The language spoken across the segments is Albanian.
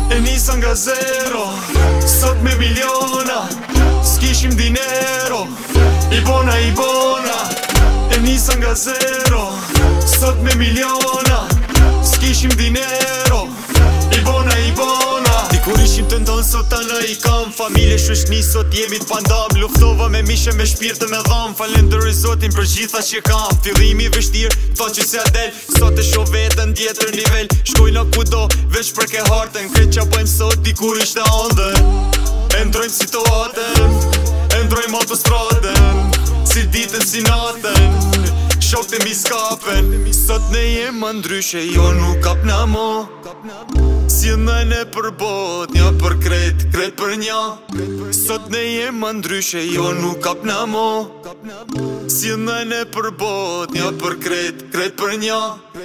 E nisa nga zero, sot me miliona, s'kishim dinero, i bona, e nisa nga zero, sot me miliona, s'kishim dinero, i bona. Dikur ishim të ndonë, sot tana i kam familje shushni, sot jemi t'pandam. Luftova me mishe, me shpirtë me dham. Falenderoj Zotin për gjitha që kam. Fillimi vështirë, tha që se adel. Sot e sho vetën djetër nivel. Shkojna kudo, veç për ke hartën. Kretë qa bëjmë sot, dikur ishte andën. Endrojmë situatën, endrojmë autostradën, si ditën si natën, shok të mi skapen. Sot ne jem më ndryshe, jo nuk kap në mo. Si në për bot, një për kret për një. Sot ne jem më ndryshe, jo nuk kap në mo. Si në për bot, një për kret për një.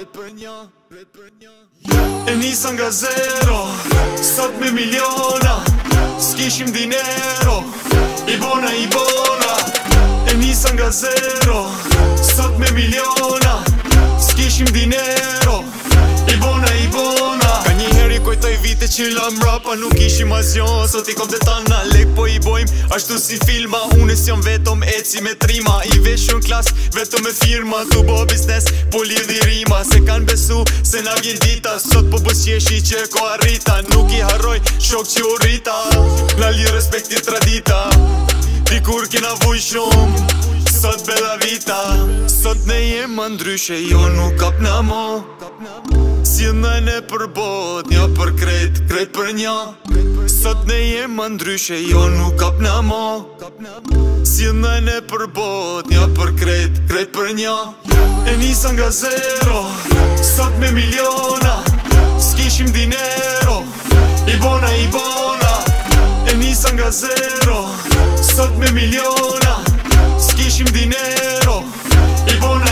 E nisa nga zero, sot me miliona, s'kishim dinero, i bona. E nisa nga zero, sot me miliona, s'kishim dinero, i bona. Ka njëheri kujtoj vite që lam rapa, nuk ishim azion. Sot i kom të tana, lek po i bojmë ashtu si filma. Unë s'jom vetëm eci me trima, i veshën klas vetëm me firma. Tu bo biznes, po lidhi rima, se kan besu se na vjen dita. Sot po bësjeshi që ko arrita, nuk i harroj shok që u rrita. Na li respekti tradita, dikur kena vuj shumë, sot bella vita. Sot ne jem më ndryshe, jo nuk kap në mo. Si në për bot, një për kret për një. Sot ne jem më ndryshe, jo nuk kap në mo. Si në për bot, një për kret për një. E nisa nga zero, sot me miliona, s'kishim dinero, i bona. E nisa nga zero, sot me miliona, s'kishim dinero, i bona.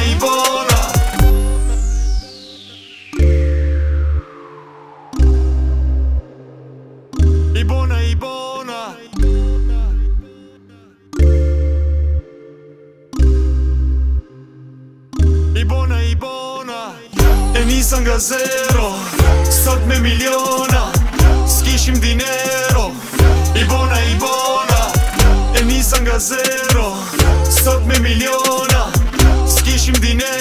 I bona. I bona. E nisa nga zero, sot me miliona, s'kishim dinero, i bona. E nisa nga zero, sot me miliona, s'kishim dinero.